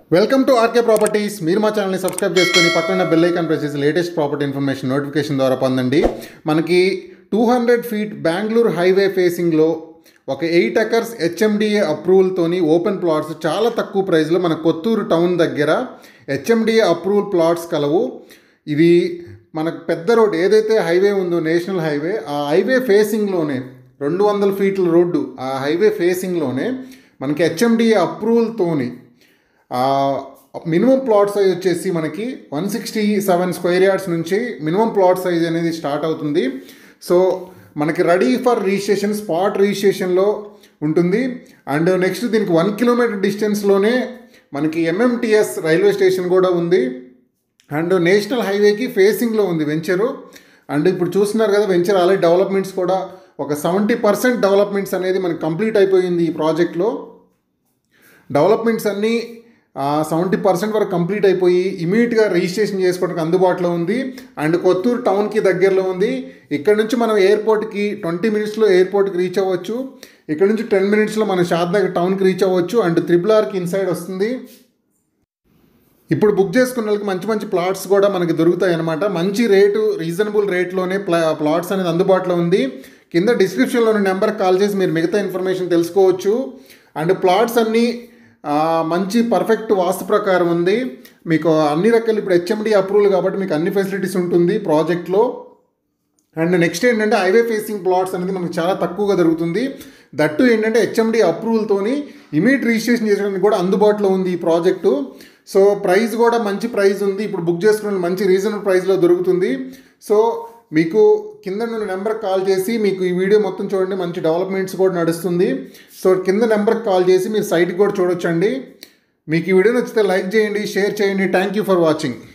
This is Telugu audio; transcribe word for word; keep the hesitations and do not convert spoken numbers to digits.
Welcome to RK properties. మీరు మా ఛానల్ని సబ్స్క్రైబ్ చేసుకొని పక్కన బెల్ ఐకాన్ ప్రెస్ చేసి లేటెస్ట్ ప్రాపర్టీ ఇన్ఫర్మేషన్ నోటిఫికేషన్ ద్వారా పొందండి. మనకి two hundred feet Bengaluru highway ఫేసింగ్లో ఒక ఎయిట్ ఎకర్స్ హెచ్ఎండిఏ అప్రూవల్తోని ఓపెన్ ప్లాట్స్ చాలా తక్కువ ప్రైస్లో మన కొత్తూరు టౌన్ దగ్గర హెచ్ఎండిఏ అప్రూవల్ ప్లాట్స్ కలవు. ఇది మనకు పెద్ద రోడ్ ఏదైతే హైవే ఉందో నేషనల్ హైవే, ఆ హైవే ఫేసింగ్లోనే రెండు వందల ఫీట్ల రోడ్డు, ఆ హైవే ఫేసింగ్లోనే మనకి హెచ్ఎండిఏ అప్రూవల్తోని మినిమం ప్లాట్ సైజ్ వచ్చేసి మనకి one sixty seven square yards నుంచి మినిమం ప్లాట్ సైజ్ అనేది స్టార్ట్ అవుతుంది. సో మనకి రెడీ ఫర్ రిజిస్ట్రేషన్, స్పాట్ రిజిస్ట్రేషన్లో ఉంటుంది. అండ్ నెక్స్ట్ దీనికి వన్ కిలోమీటర్ డిస్టెన్స్లోనే మనకి ఎంఎంటిఎస్ రైల్వే స్టేషన్ కూడా ఉంది. అండ్ నేషనల్ హైవేకి ఫేసింగ్లో ఉంది వెంచరు. అండ్ ఇప్పుడు చూస్తున్నారు కదా, వెంచర్ ఆల్రెడీ డెవలప్మెంట్స్ కూడా ఒక సెవెంటీ పర్సెంట్ డెవలప్మెంట్స్ అనేది మనకి కంప్లీట్ అయిపోయింది. ఈ ప్రాజెక్ట్లో డెవలప్మెంట్స్ అన్నీ సెవెంటీ పర్సెంట్ వరకు కంప్లీట్ అయిపోయి ఇమీడియట్గా రిజిస్ట్రేషన్ చేసుకోవడానికి అందుబాటులో ఉంది. అండ్ కొత్తూరు టౌన్కి దగ్గరలో ఉంది. ఇక్కడ నుంచి మనం ఎయిర్పోర్ట్కి ట్వంటీ మినిట్స్లో ఎయిర్పోర్ట్కి రీచ్ అవ్వచ్చు. ఇక్కడ నుంచి టెన్ మినిట్స్లో మనం షాద్నగర్ టౌన్కి రీచ్ అవ్వచ్చు. అండ్ త్రిబుల్ ఆర్కి ఇన్సైడ్ వస్తుంది. ఇప్పుడు బుక్ చేసుకున్న వాళ్ళకి మంచి మంచి ప్లాట్స్ కూడా మనకి దొరుకుతాయి అన్నమాట. మంచి రేటు, రీజనబుల్ రేట్లోనే ప్లా ప్లాట్స్ అనేది అందుబాటులో ఉంది. కింద డిస్క్రిప్షన్లోని నెంబర్కి కాల్ చేసి మీరు మిగతా ఇన్ఫర్మేషన్ తెలుసుకోవచ్చు. అండ్ ప్లాట్స్ అన్నీ మంచి పర్ఫెక్ట్ వాస్తు ప్రకారం ఉంది. మీకు అన్ని రకాలు ఇప్పుడు హెచ్ఎండి అప్రూవల్ కాబట్టి మీకు అన్ని ఫెసిలిటీస్ ఉంటుంది ప్రాజెక్ట్లో. అండ్ నెక్స్ట్ ఏంటంటే హైవే ఫేసింగ్ ప్లాట్స్ అనేది మనకు చాలా తక్కువగా దొరుకుతుంది. దట్టు ఏంటంటే హెచ్ఎండి అప్రూవల్తోని ఇమీడియట్ రిజిస్ట్రేషన్ చేసుకోవడానికి కూడా అందుబాటులో ఉంది ఈ ప్రాజెక్టు. సో ప్రైస్ కూడా మంచి ప్రైస్ ఉంది. ఇప్పుడు బుక్ చేసుకున్న మంచి రీజనబుల్ ప్రైస్లో దొరుకుతుంది. సో మీకు కింద నుండి నెంబర్కి కాల్ చేసి మీకు ఈ వీడియో మొత్తం చూడండి. మంచి డెవలప్మెంట్స్ కూడా నడుస్తుంది. సో కింద నెంబర్కి కాల్ చేసి మీరు సైట్కి కూడా చూడొచ్చండి. మీకు ఈ వీడియో నచ్చితే లైక్ చేయండి, షేర్ చేయండి. Thank you for watching.